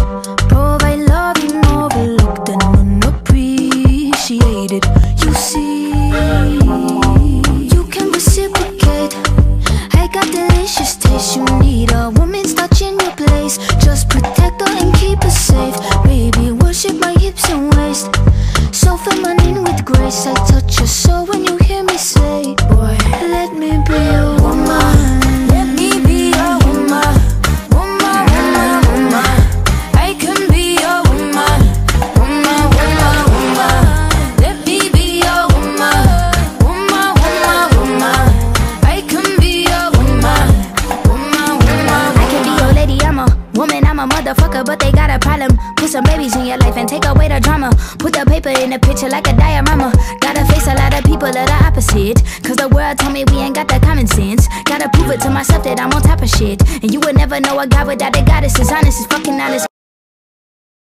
Provide loving overlooked and unappreciated. You see, you can reciprocate. I got delicious taste. You need a woman's touch in your place. Just protect her and keep her safe. Baby, worship my hips and waist. So feminine with grace. I touch your soul when you hear me say, boy, let me be a woman. Let me be a woman. Woman, woman, woman. I can be a woman. Woman, woman, woman. Let me be a woman. Woman, woman, woman. I can be a woman. Woman, woman. I can be your lady, I'm a woman, I'm a motherfucker, but they got a problem. Put some babies in your life and take away the drama. Put the paper in the picture like a diorama. Gotta face a lot of people that are opposite, cause the world told me we ain't got that common sense. Gotta prove it to myself that I'm on top of shit. And you would never know a guy without a goddess is honest, is fucking honest.